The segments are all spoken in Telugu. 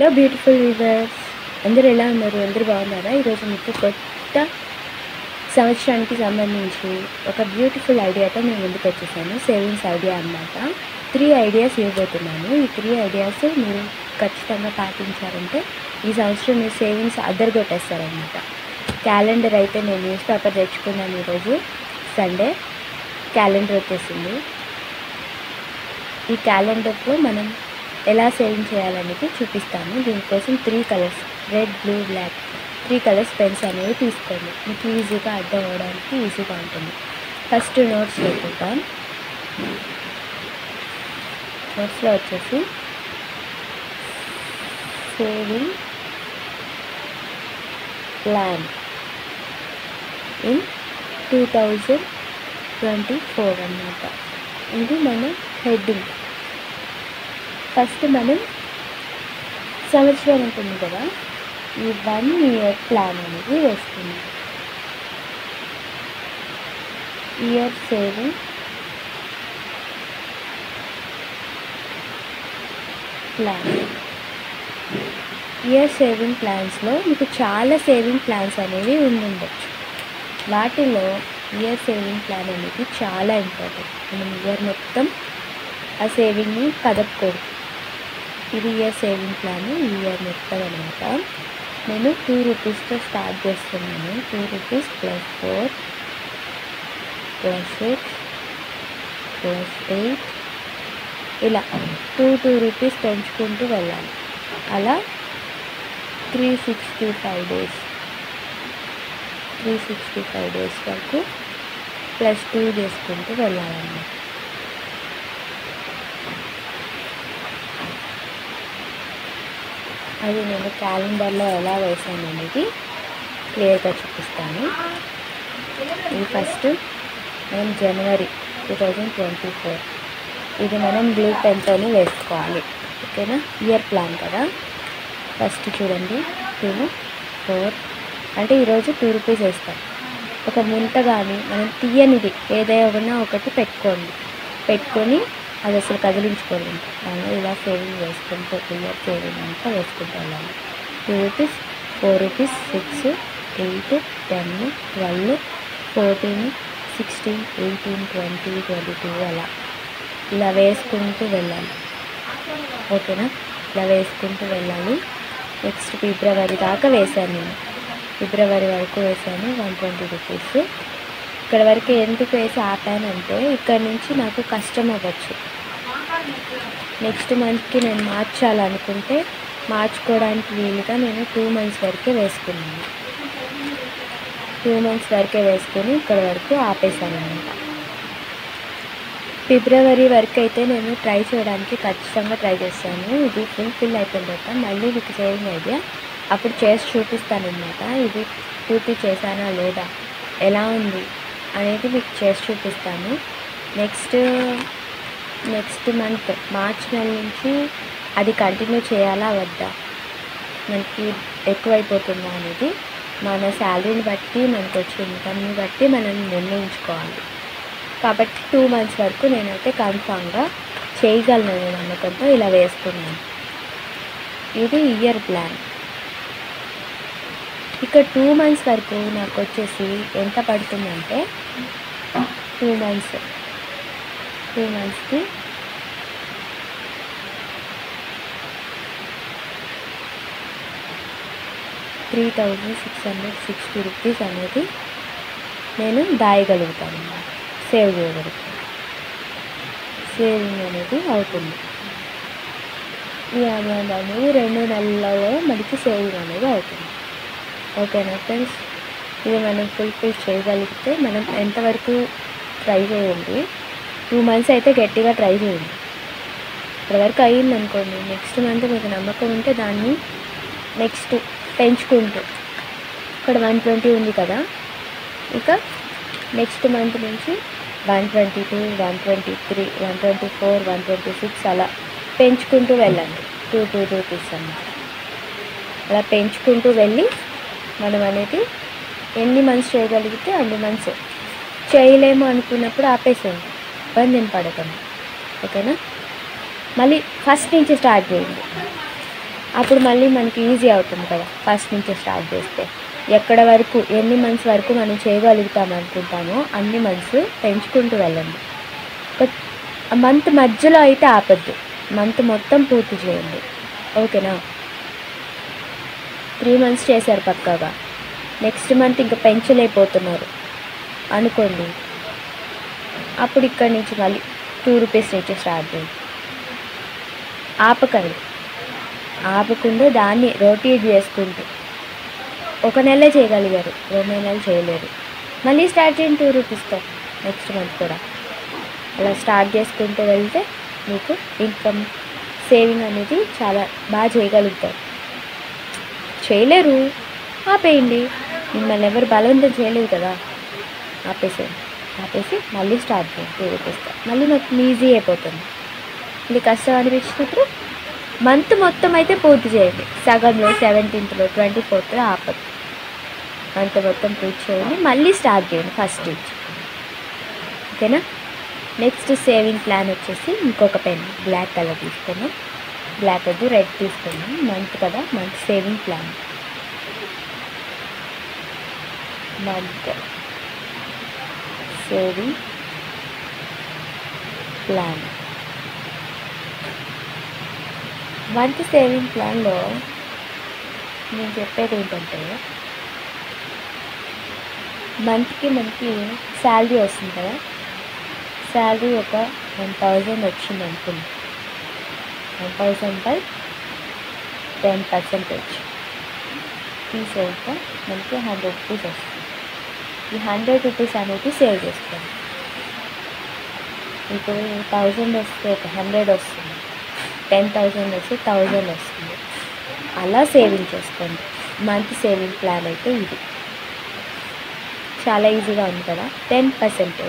హలో బ్యూటిఫుల్ వ్యూవర్స్, అందరూ ఎలా ఉన్నారు? అందరూ బాగున్నారా? ఈరోజు మీకు కొత్త సంవత్సరానికి సంబంధించి ఒక బ్యూటిఫుల్ ఐడియాతో నేను ముందుకు వచ్చేసాను. సేవింగ్స్ ఐడియా అన్నమాట. 3 ఐడియాస్ ఇవ్వబోతున్నాను. ఈ 3 ఐడియాస్ మీరు ఖచ్చితంగా పాటించారంటే ఈ సంవత్సరం మీరు సేవింగ్స్ అద్దరగొట్టేస్తారనమాట. క్యాలెండర్ అయితే నేను న్యూస్ పేపర్ తెచ్చుకున్నాను. ఈరోజు సండే క్యాలెండర్ వచ్చేసింది. ఈ క్యాలెండర్లో మనం ఎలా సేవింగ్ చేయాలనేది చూపిస్తాను. దీనికోసం 3 colours, red, blue, black 3 colours pens అనేవి తీసుకోండి. మీకు ఈజీగా అర్థం అవ్వడానికి ఈజీగా ఉంటుంది. ఫస్ట్ నోట్స్ పెట్టుకుంటాం. నోట్స్లో వచ్చేసి సేవింగ్ ప్లాన్ ఇన్ 2024 అన్నమాట. ఇది మన హెడ్డింగ్. ఫస్ట్ మనం సంవత్సరం ఉంటుంది కదా, ఈ 1 ఇయర్ ప్లాన్ అనేది వేస్తుంది. Year saving plan. Year saving ప్లాన్స్లో మీకు చాలా సేవింగ్ ప్లాన్స్ అనేవి ఉండొచ్చు. వాటిలో ఇయర్ సేవింగ్ ప్లాన్ అనేది చాలా ఇంపార్టెంట్. మనం ఇయర్ మొత్తం ఆ సేవింగ్ని కదపకూడదు. ఇది ఇయర్ సేవింగ్ ప్లాన్, ఈ ఇయర్ మొత్తం అనమాట. నేను 2 రూపీస్తో స్టార్ట్ చేస్తున్నాను. 2 రూపీస్ ప్లస్ 4 ప్లస్ 6 ప్లస్ 8 ఇలా 2 రూపీస్ పెంచుకుంటూ వెళ్ళాలి. అలా 365 డేస్, 365 డేస్ వరకు ప్లస్ 2 చేసుకుంటూ వెళ్ళాలన్నమాట. అది నేను క్యాలెండర్లో ఎలా వేసాను అనేది క్లియర్గా చూపిస్తాను. ఇది ఫస్ట్ మనం జనవరి 2024, ఇది మనం బ్లూ పెన్తోనే వేసుకోవాలి. ఓకేనా? ఇయర్ ప్లాన్ కదా. ఫస్ట్ చూడండి, 2 4 అంటే ఈరోజు 2 రూపీస్ వేస్తాం. ఒక ముంత కానీ మనం తీయనిది ఏదైనా ఒకటి పెట్టుకొని అది అసలు కదిలించుకోవాలి. దానిలో ఇలా సేవింగ్ వేసుకుంటూ ఇయర్ సేవింగ్ అంతా వేసుకుంటూ వెళ్ళాలి. 2 రూపీస్ 4 రూపీస్ 6 8 10 12 14 16 18 20 22 అలా ఇలా వేసుకుంటూ వెళ్ళాలి. ఓకేనా? ఇలా వేసుకుంటూ వెళ్ళాలి. నెక్స్ట్ ఫిబ్రవరి దాకా వేసాను. నేను ఫిబ్రవరి వరకు వేసాను 120 రూపీస్. ఇక్కడ వరకు ఎందుకు వేసి ఆపానంటే ఇక్కడ నుంచి నాకు కష్టం అవ్వచ్చు. నెక్స్ట్ మంత్కి నేను మార్చాలనుకుంటే మార్చుకోవడానికి వీలుగా నేను 2 మంత్స్ వరకే వేసుకున్నాను. 2 మంత్స్ వరకే వేసుకొని ఇక్కడ వరకు ఆపేసాను అనమాట. ఫిబ్రవరి వరకు అయితే నేను ట్రై చేయడానికి ఖచ్చితంగా ట్రై చేస్తాను. ఇది ఫుల్ఫిల్ అయిపోయిన తర్వాత మళ్ళీ మీకు సేవింగ్ ఐడియా అప్పుడు చేసి చూపిస్తాను అనమాట. ఇది పూర్తి చేశానా లేదా, ఎలా ఉంది అనేది మీకు చేసి చూపిస్తాను. నెక్స్ట్ మంత్ మార్చ్ నెల నుంచి అది కంటిన్యూ చేయాలా వద్దా, మనకి ఎక్కువైపోతుందా అనేది మన శాలరీని బట్టి, మనకు వచ్చే ఇన్కమ్ని బట్టి మనం నిర్ణయించుకోవాలి. కాబట్టి 2 మంత్స్ వరకు నేనైతే కన్ఫామ్గా చేయగలను నమ్మకంతో ఇలా వేసుకున్నాను. ఇది ఇయర్ ప్లాన్. ఇక్కడ 2 మంత్స్ వరకు నాకు వచ్చేసి ఎంత పడుతుందంటే 2 మంత్స్కి 3660 రూపీస్ అనేది నేను దాయగలుగుతాను, సేవ్ చేయగలుగుతాను. సేవింగ్ అనేది అవుతుంది. ఈ అమౌంట్ అనేది 2 నెలలలో మనకి సేవింగ్ అనేది అవుతుంది. ఓకేనా ఫ్రెండ్స్? ఇది మనం ఫుల్ఫిల్ చేయగలిగితే మనం ఎంతవరకు ట్రై చేయండి. 2 మంత్స్ అయితే గట్టిగా ట్రై చేయండి. ఇప్పటివరకు అయ్యింది అనుకోండి, నెక్స్ట్ మంత్ మీకు నమ్మకం ఉంటే దాన్ని నెక్స్ట్ పెంచుకుంటూ, ఇక్కడ 120 ఉంది కదా, ఇక నెక్స్ట్ మంత్ నుంచి 122 123 124 126 అలా పెంచుకుంటూ వెళ్ళండి. 2 రూపీస్ అన్నమాట. అలా పెంచుకుంటూ వెళ్ళి మనం అనేది ఎన్ని మంత్స్ చేయగలిగితే అన్ని మంత్స్. చేయలేము అనుకున్నప్పుడు ఆపేసేయండి, ఇబ్బంది పడకండి. ఓకేనా? మళ్ళీ ఫస్ట్ నుంచి స్టార్ట్ చేయండి. అప్పుడు మళ్ళీ మనకి ఈజీ అవుతుంది కదా ఫస్ట్ నుంచి స్టార్ట్ చేస్తే. ఎక్కడ వరకు ఎన్ని మంత్స్ వరకు మనం చేయగలుగుతాం అనుకుంటామో అన్ని మంత్స్ పెంచుకుంటూ వెళ్ళండి. ఒక మంత్ మధ్యలో అయితే ఆపద్దు, మంత్ మొత్తం పూర్తి చేయండి. ఓకేనా? 3 మంత్స్ చేశారు పక్కాగా, నెక్స్ట్ మంత్ ఇంకా పెంచలేకపోతున్నారు అనుకోండి, అప్పుడు ఇక్కడి నుంచి మళ్ళీ 2 రూపీస్ నుంచి స్టార్ట్ చేయండి. ఆపకుండా దాన్ని రొటేట్ చేసుకుంటూ. 1 నెలే చేయగలిగారు, 2 నెలలు చేయలేరు, మళ్ళీ స్టార్ట్ చేయండి 2 రూపీస్తో నెక్స్ట్ మంత్ కూడా. అలా స్టార్ట్ చేసుకుంటూ వెళ్తే మీకు ఇన్కమ్ సేవింగ్ అనేది చాలా బాగా చేయగలుగుతారు. చేయలేరు, ఆపేయండి. మిమ్మల్ని ఎవరు బలవంతం చేయలేదు కదా, ఆపేసి మళ్ళీ స్టార్ట్ చేయండి 2 రూపీస్తో. మళ్ళీ నాకు ఈజీ అయిపోతుంది. ఇది కష్టం అనిపించినప్పుడు మంత్ మొత్తం అయితే పూర్తి చేయండి, సగంలో 17th 24th ఆపదు. మంత్ మొత్తం పూర్తి చేయండి, మళ్ళీ స్టార్ట్ చేయండి ఫస్ట్ నుంచి. ఓకేనా? నెక్స్ట్ సేవింగ్ ప్లాన్ వచ్చేసి ఇంకొక పెన్ బ్లాక్ కలర్ తీసుకున్నాం, బ్లాక్ వద్దు రెడ్ తీసుకున్నాం. మంత్ కదా, month saving plan. Month saving plan. Month saving ప్లాన్లో నేను చెప్పేది ఏంటంటే, మంత్కి మనకి శాలరీ వస్తుంది కదా, శాలరీ ఒక 1000 వచ్చింది అనుకుంది. 1000 by 10% తీసేస్తే మనకి 100 రూపీస్ వస్తుంది. ఈ 100 రూపీస్ అనేది సేవ్ చేసుకోండి. ఇప్పుడు 1000 వస్తే ఒక 100 వస్తుంది, 10,000 వస్తే 1000 వస్తుంది. అలా సేవింగ్ చేసుకోండి. మంత్ సేవింగ్ ప్లాన్ అయితే ఇది చాలా ఈజీగా ఉంది కదా. 10%.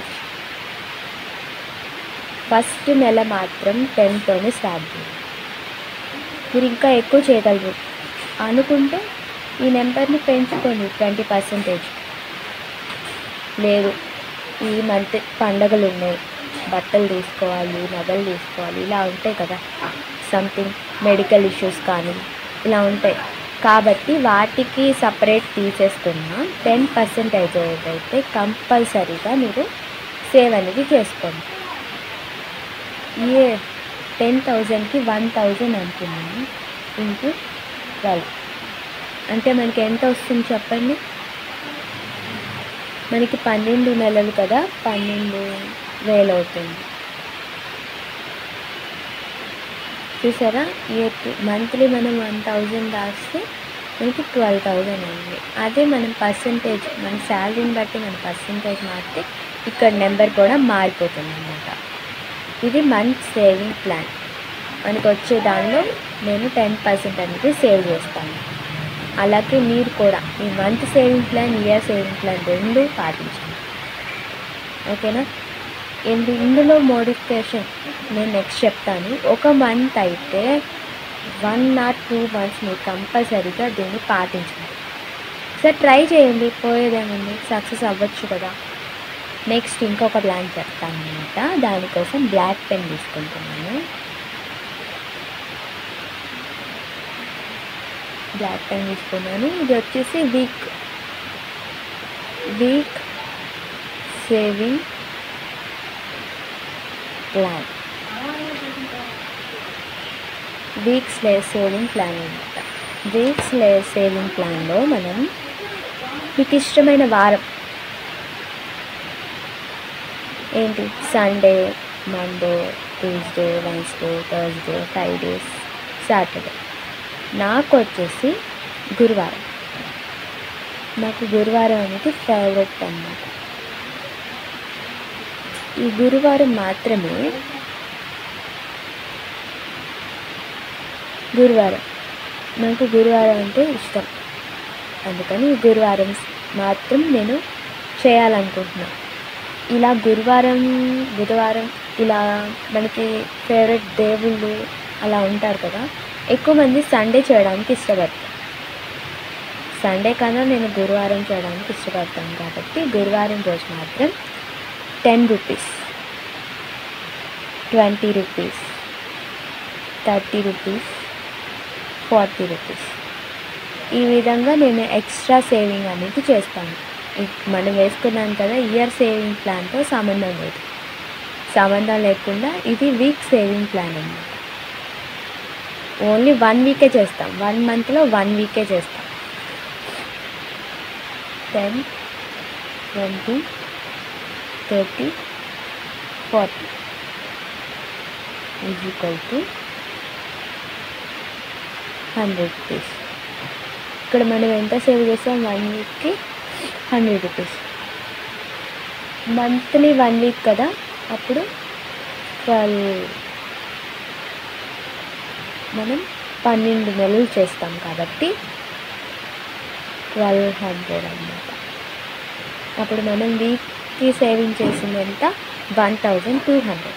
ఫస్ట్ నెల మాత్రం 10తోనే స్టార్ట్ చేయండి. మీరు ఇంకా ఎక్కువ చేయగలరు అనుకుంటే ఈ నెంబర్ని పెంచుకోండి 20%. లేదు ఈ మంత్ పండగలు ఉన్నాయి, బట్టలు తీసుకోవాలి, నగలు తీసుకోవాలి, ఇలా ఉంటాయి కదా, సంథింగ్ మెడికల్ ఇష్యూస్ కానీ ఇలా ఉంటాయి కాబట్టి వాటికి సపరేట్ తీసేసుకున్న 10% అయితే కంపల్సరీగా మీరు సేవ్ అనేది చేసుకోండి. 10,000కి 1,000 అనుకున్నాను ఇంటూ 12 అంటే మనకి ఎంత వస్తుంది చెప్పండి? మనకి 12 నెలలు కదా, 12,000 అవుతుంది. చూసారా? మంత్లీ మనం 1,000 రాస్తే మనకి 12,000 అయింది. అదే మనం పర్సంటేజ్, మన శాలరీని బట్టి మన పర్సంటేజ్ మారితే ఇక్కడ నెంబర్ కూడా మారిపోతుంది అన్నమాట. ఇది మంత్ సేవింగ్ ప్లాన్. మనకు వచ్చే దానిలో నేను 10% అనేది సేవ్ చేస్తాను. అలాగే మీరు కూడా ఈ month saving plan, year saving plan రెండు పాటించండి. ఓకేనా? ఇందులో మోడిఫికేషన్ నేను నెక్స్ట్ చెప్తాను. ఒక మంత్ అయితే 1 or 2 months మీరు కంపల్సరీగా దీన్ని పాటించండి. సరే ట్రై చేయండి, పోయేదేముంది, సక్సెస్ అవ్వచ్చు కదా. నెక్స్ట్ ఇంకొక ప్లాన్ చెప్తాను అనమాట. దానికోసం బ్లాక్ పెన్ తీసుకుంటున్నాను. బ్లాక్ పెన్ తీసుకున్నాను. ఇది వచ్చేసి week saving plan. Weeks saving plan అనమాట. వీక్స్ సేవింగ్ ప్లాన్లో మనం మీకు ఇష్టమైన వారం ఏంటి? Sunday, Monday, Tuesday, Wednesday, Thursday, Fridays, Saturday. నాకు వచ్చేసి గురువారం. నాకు గురువారం అనేది ఫేవరెట్ అన్నమాట. ఈ గురువారం మాత్రమే నాకు గురువారం అంటే ఇష్టం. అందుకని గురువారం మాత్రం నేను చేయాలనుకుంటున్నాను. ఇలా గురువారం, బుధవారం ఇలా మనకి ఫేవరెట్ దేవుళ్ళు అలా ఉంటారు కదా, ఎక్కువ మంది సండే చేయడానికి ఇష్టపడతారు. సండే కన్నా నేను గురువారం చేయడానికి ఇష్టపడతాను కాబట్టి గురువారం రోజు మాత్రం 10 రూపీస్, 20 రూపీస్, 30 రూపీస్, 40 రూపీస్. ఈ విధంగా నేను ఎక్స్ట్రా సేవింగ్ అనేది చేస్తాను. మనం వేసుకున్నాం కదా, ఇయర్ సేవింగ్ ప్లాన్తో సంబంధం లేదు. సంబంధం లేకుండా ఇది వీక్ సేవింగ్ ప్లాన్ అన్నమాట. ఓన్లీ 1 వీకే చేస్తాం. 1 మంత్లో 1 వీకే చేస్తాం. 10, 20, 30, 40 ఈజ్ ఈక్వల్ టు 100 రూపీస్. ఇక్కడ మనం ఎంత సేవ్ చేస్తాం? 1 వీక్కి 100 రూపీస్. మంత్లీ 1 వీక్ కదా, అప్పుడు 12 మనం 12 నెలలు చేస్తాం కాబట్టి 1200 అన్నమాట. అప్పుడు మనం వీక్కి సేవింగ్ చేసింది ఎంత? 1200.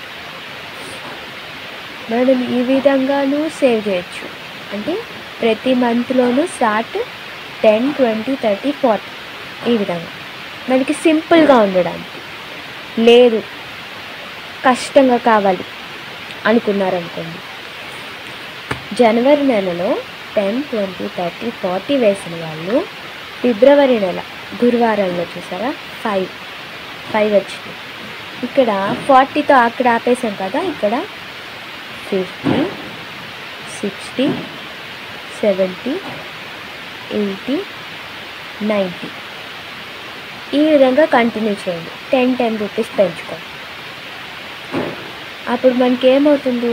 మనం ఈ విధంగాను సేవ్ చేయొచ్చు. అంటే ప్రతి మంత్లోనూ స్టార్ట్ 10, 20, 30, 40 ఈ విధంగా మనకి సింపుల్గా ఉండడానికి. లేదు కష్టంగా కావాలి అనుకున్నారనుకోండి, జనవరి నెలలో 10, 20, 30, 40 వేసిన వాళ్ళు ఫిబ్రవరి నెల గురువారంలో చూసారా 5 వచ్చింది. ఇక్కడ 40తో అక్కడ ఆపేసాం కదా, ఇక్కడ 50, 60, 70, 80, 90 ఈ విధంగా కంటిన్యూ చేయండి. 10 రూపీస్ పెంచుకోండి. అప్పుడు మనకి ఏమవుతుంది?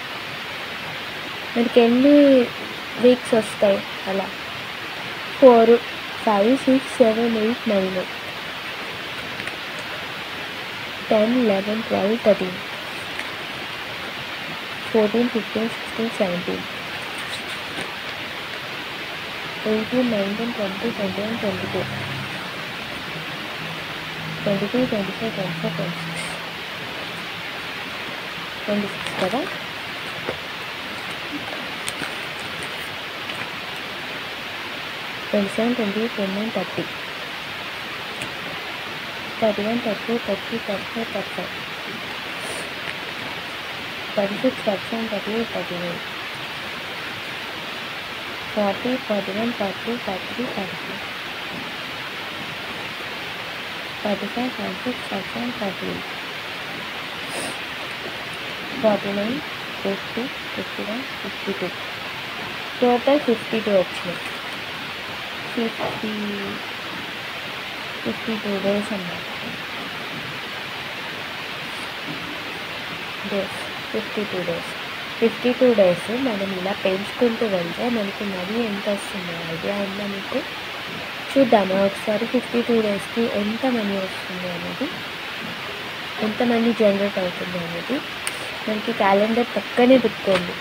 మనకి ఎన్ని వీక్స్ వస్తాయి? అలా 4, 5, 6, 7, 8, 9, 10, 11, 12, 13, 14, 15, 16, 17, 18, 19, 20, 21, 22, 23, 24, 25, 26 కదా. 27, 28, 29, 30, 31, 32, 33, 34, 35, 36, 37, 38, 39, 40, 41, 42, 43, 44, 45, 46, 47, 48, 49, 50, 51, 52. టోటల్ 52 వచ్చినాయి. 52 డేస్ అన్నమాట. 52 డేస్ మనం ఇలా పెంచుకుంటూ వెళ్తే మనకి మనీ ఎంత వస్తుందో ఐడియా ఉందా మీకు? చూద్దామా ఒకసారి 52 డేస్కి ఎంత మనీ వస్తుంది అనేది, ఎంత మనీ జనరేట్ అవుతుంది అనేది. మనకి క్యాలెండర్ పక్కనే పెట్టుకోండి,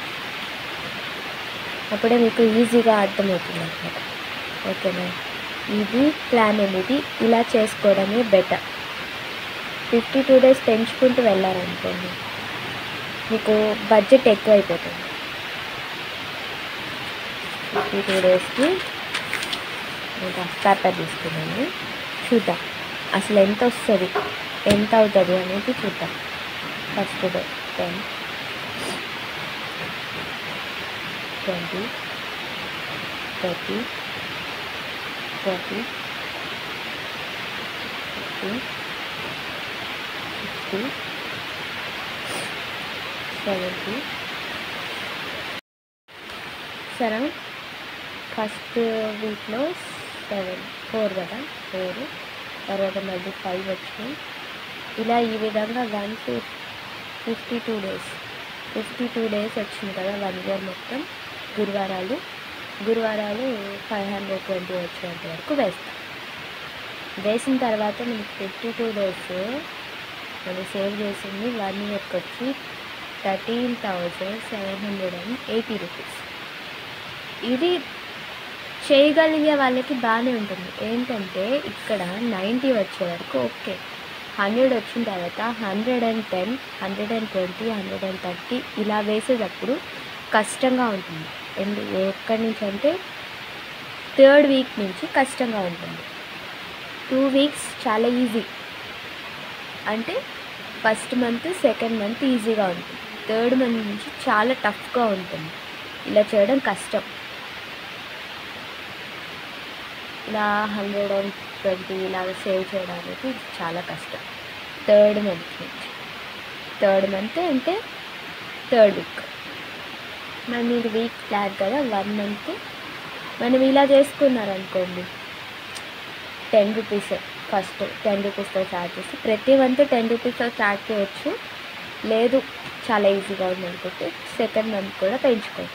అప్పుడే మీకు ఈజీగా అర్థమవుతుంది అన్నమాట. ఓకేనా? ఇది ప్లాన్ అనేది ఇలా చేసుకోవడమే బెటర్. 52 డేస్ పెంచుకుంటూ వెళ్ళారనుకోండి, మీకు బడ్జెట్ ఎక్కువైపోతుంది. 52 డేస్కి ఇంకా పేపర్ తీసుకున్నాను, చూద్దాం అసలు ఎంత వస్తుంది, ఎంత అవుతుంది అనేది చూద్దాం. First day 10, 20, 30, 40, 50, 60, 70. సరే, ఫస్ట్ వీక్లో 4 కదా, 4 తర్వాత మళ్ళీ 5 వచ్చినాయి. ఇలా ఈ విధంగా 52 డేస్ వచ్చింది కదా, 1 ఇయర్ మొత్తం. గురువారాలు 520 వచ్చేంత వరకు వేస్తాం. వేసిన తర్వాత మనకి 52 డేస్ మనం సేవ్ చేసింది 1 ఇయర్కి వచ్చి 13,780 రూపీస్. ఇది చేయగలిగే వాళ్ళకి బాగానే ఉంటుంది. ఏంటంటే ఇక్కడ 90 వచ్చే వరకు ఓకే, 100 వచ్చిన తర్వాత 110, 120, 130 ఇలా వేసేటప్పుడు కష్టంగా ఉంటుంది. ఎక్కడి నుంచి అంటే 3rd వీక్ నుంచి కష్టంగా ఉంటుంది. 2 వీక్స్ చాలా ఈజీ, అంటే ఫస్ట్ మంత్, సెకండ్ మంత్ ఈజీగా ఉంటుంది. 3rd మంత్ నుంచి చాలా టఫ్గా ఉంటుంది. ఇలా చేయడం కష్టం. ఇలా 120 ఇలాగ సేవ్ చేయడానికి చాలా కష్టం. థర్డ్ మంత్ అంటే థర్డ్ వీక్. మరి మీరు వీక్ ప్లాన్ కదా, 1 మంత్ మనం ఇలా చేసుకున్నారనుకోండి, 10 రూపీస్ ఫస్ట్ 10 రూపీస్తో స్టార్ట్ చేసి ప్రతి మంత్ 10 రూపీస్తో స్టార్ట్ చేయొచ్చు. లేదు చాలా ఈజీగా ఉందనుకుంటే సెకండ్ మంత్ కూడా పెంచుకోవచ్చు.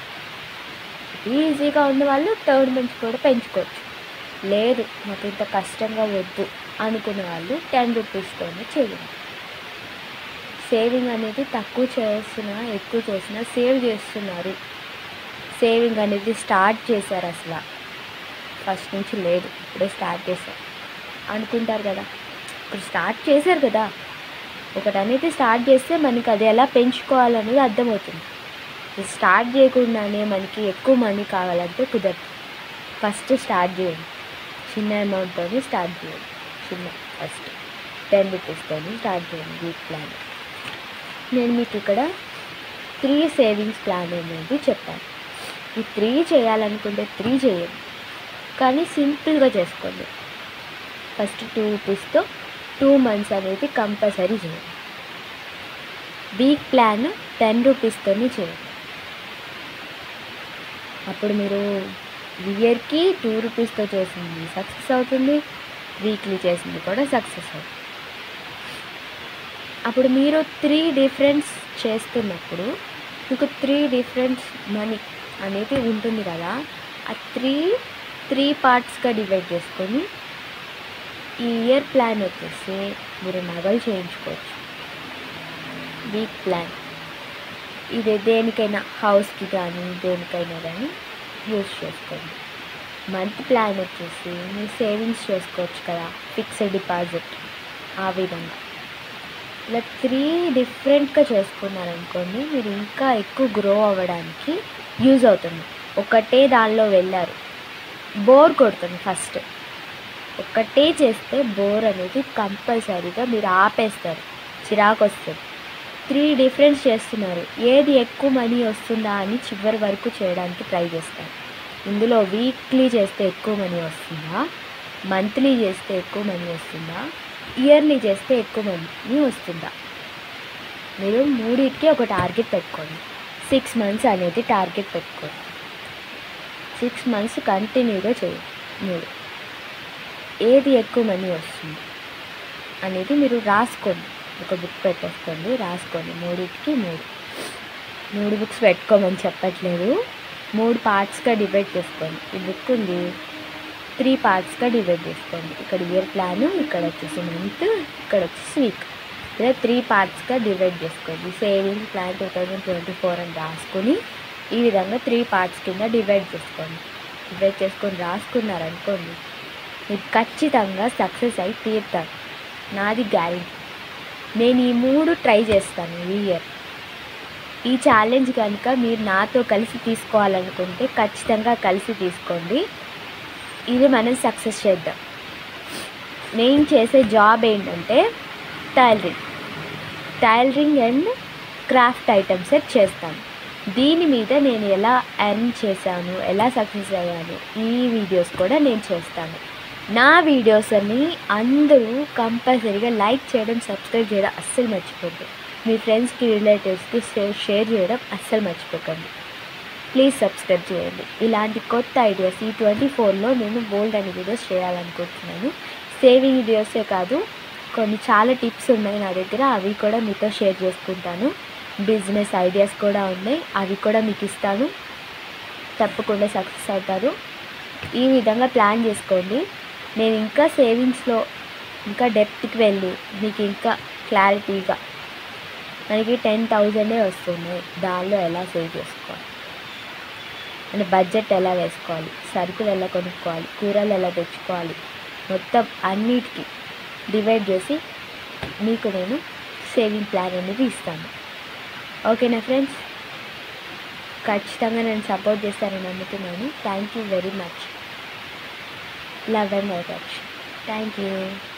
ఈజీగా ఉన్న వాళ్ళు థర్డ్ మంత్ కూడా పెంచుకోవచ్చు. లేదు నాకు ఇంత కష్టంగా వద్దు అనుకునే వాళ్ళు 10 రూపీస్తోనే చేయండి. సేవింగ్ అనేది తక్కువ చేసినా ఎక్కువ చేసినా సేవ్ చేస్తున్నారు. సేవింగ్ అనేది స్టార్ట్ చేశారు, అసలు ఫస్ట్ నుంచి లేదు, ఇప్పుడే స్టార్ట్ చేశారు అనుకుంటారు కదా. ఇప్పుడు స్టార్ట్ చేశారు కదా, ఒకటి అనేది స్టార్ట్ చేస్తే మనకి అది ఎలా పెంచుకోవాలనేది అర్థమవుతుంది. స్టార్ట్ చేయకుండానే మనకి ఎక్కువ మనీ కావాలంటే కుదరదు. ఫస్ట్ స్టార్ట్ చేయండి, చిన్న అమౌంట్తో స్టార్ట్ చేయండి. ఫస్ట్ 10 రూపీస్తో స్టార్ట్ చేయండి వీక్ ప్లాన్. నేను మీకు ఇక్కడ 3 సేవింగ్స్ ప్లాన్ అనేది చెప్పాను. ఈ 3 చేయాలనుకుంటే 3 చేయండి, కానీ సింపుల్గా చేసుకోండి. ఫస్ట్ 2 రూపీస్తో 2 మంత్స్ అనేది కంపల్సరీ చేయండి. వీక్ ప్లాన్ 10 రూపీస్తోనే చేయండి. అప్పుడు మీరు ఇయర్కి 2 రూపీస్తో చేసింది సక్సెస్ అవుతుంది, వీక్లీ చేసింది కూడా సక్సెస్ అవుతుంది. అప్పుడు మీరు 3 డిఫరెన్స్ చేస్తున్నప్పుడు మీకు 3 డిఫరెన్స్ మనీ అనేది ఉంటుంది కదా. ఆ 3 పార్ట్స్గా డివైడ్ చేసుకొని ఈ ఇయర్ ప్లాన్ వచ్చేసి మీరు నగలు చేయించుకోవచ్చు. వీక్ ప్లాన్ ఇది దేనికైనా, హౌస్కి కానీ దేనికైనా కానీ యూజ్ చేసుకోండి. మంత్ ప్లాన్ వచ్చేసి మీరు సేవింగ్స్ చేసుకోవచ్చు కదా, ఫిక్స్డ్ డిపాజిట్, ఆ విధంగా. ఇలా 3 డిఫరెంట్గా చేసుకున్నారనుకోండి, మీరు ఇంకా ఎక్కువ గ్రో అవ్వడానికి యూజ్ అవుతుంది. ఒకటే దానిలో వెళ్ళారు, బోర్ కొడుతుంది. ఫస్ట్ ఒక్కటే చేస్తే బోర్ అనేది కంపల్సరీగా మీరు ఆపేస్తారు, చిరాకు వస్తుంది. 3 డిఫరెన్స్ చేస్తున్నారు, ఏది ఎక్కువ మనీ వస్తుందా అని చివరి వరకు చేయడానికి ట్రై చేస్తారు. ఇందులో వీక్లీ చేస్తే ఎక్కువ మనీ వస్తుందా, మంత్లీ చేస్తే ఎక్కువ మనీ వస్తుందా, ఇయర్లీ చేస్తే ఎక్కువ మనీ వస్తుందా. మీరు 3కి ఒక టార్గెట్ పెట్టుకోండి. 6 మంత్స్ అనేది టార్గెట్ పెట్టుకోండి. 6 మంత్స్ కంటిన్యూగా చేయండి. మీరు ఏది ఎక్కువ మనీ వస్తుంది అనేది మీరు రాసుకోండి, ఒక బుక్ పెట్టేసుకోండి, రాసుకోండి. 3కి 3 బుక్స్ పెట్టుకోమని చెప్పట్లేదు, 3 పార్ట్స్గా డివైడ్ చేసుకోండి. ఈ బుక్ ఉంది, 3 పార్ట్స్గా డివైడ్ చేసుకోండి. ఇక్కడ ఇయర్ ప్లాను, ఇక్కడ వచ్చేసి మంత్, ఇక్కడ వచ్చేసి వీక్. ఇలా 3 పార్ట్స్గా డివైడ్ చేసుకోండి. సేవింగ్ ప్లాన్ 2024 అని రాసుకొని ఈ విధంగా 3 పార్ట్స్ కింద డివైడ్ చేసుకోండి. డివైడ్ చేసుకొని రాసుకున్నారనుకోండి, మీరు ఖచ్చితంగా సక్సెస్ అయి తీరుతారు, నాది గ్యారెంటీ. నేను ఈ 3 ట్రై చేస్తాను ఈ ఇయర్. ఈ ఛాలెంజ్ కనుక మీరు నాతో కలిసి తీసుకోవాలనుకుంటే ఖచ్చితంగా కలిసి తీసుకోండి. ఇది మనం సక్సెస్ చేద్దాం. నేను చేసే జాబ్ ఏంటంటే టైలరింగ్ అండ్ క్రాఫ్ట్ ఐటమ్స్ చేస్తాను. దీని మీద నేను ఎలా ఎర్న్ చేశాను, ఎలా సక్సెస్ అయ్యాను, ఈ వీడియోస్ కూడా నేను చేస్తాను. నా వీడియోస్ అన్ని అందరూ కంపల్సరీగా లైక్ చేయడం, సబ్స్క్రైబ్ చేయడం అస్సలు మర్చిపోద్దు. మీ ఫ్రెండ్స్కి, రిలేటివ్స్కి షేర్ చేయడం అస్సలు మర్చిపోకండి. ప్లీజ్ సబ్స్క్రైబ్ చేయండి. ఇలాంటి కొత్త ఐడియాస్ ఈ 24లో నేను బోల్డ్ అని వీడియోస్ చేయాలనుకుంటున్నాను. సేవింగ్ వీడియోసే కాదు, కొన్ని చాలా టిప్స్ ఉన్నాయి నా దగ్గర, అవి కూడా మీతో షేర్ చేసుకుంటాను. బిజినెస్ ఐడియాస్ కూడా ఉన్నాయి, అవి కూడా మీకు ఇస్తాను. తప్పకుండా సక్సెస్ అవుతారు. ఈ విధంగా ప్లాన్ చేసుకోండి. నేను ఇంకా సేవింగ్స్లో ఇంకా డెప్త్కి వెళ్ళి మీకు ఇంకా క్లారిటీగా, మనకి 10,000 వస్తున్నాయి, దానిలో ఎలా సేవ్ చేసుకోవాలి, అంటే బడ్జెట్ ఎలా వేసుకోవాలి, సరుకులు ఎలా కొనుక్కోవాలి, కూరలు ఎలా తెచ్చుకోవాలి, మొత్తం అన్నిటికీ డివైడ్ చేసి మీకు నేను సేవింగ్ ప్లాన్ అనేది ఇస్తాను. ఓకేనా ఫ్రెండ్స్? ఖచ్చితంగా నేను సపోర్ట్ చేస్తానని నమ్ముతున్నాను. Thank you very much. Love and like. Thank you.